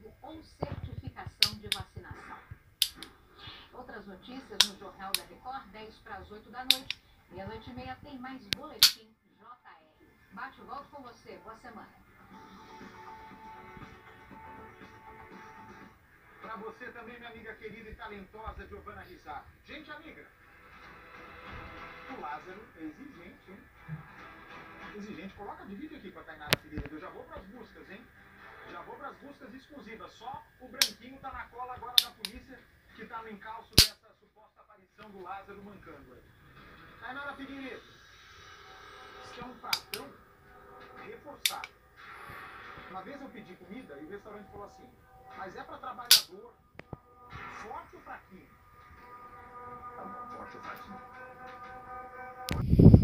comprovativo ou certificação de vacinação. Outras notícias no Jornal da Record, 7:50 da noite. 00:30 tem mais Boletim JR. Bate e volto com você. Boa semana. Para você também, minha amiga querida e talentosa Giovana Rizar. Gente amiga, o Lázaro é exigente, hein? Exigente. Coloca, divide aqui com a Tainara Figueiredo. Eu já vou para as buscas, hein? Já vou para as buscas exclusivas. Só o branquinho tá na cola agora da polícia, que tá no encalço dessa suposta aparição do Lázaro mancando aí. Tainara Figueiredo, isso é um pratão reforçado. Uma vez eu pedi comida e o restaurante falou assim: mas é para trabalhador, forte ou fraquinho? Forte ou fraquinho?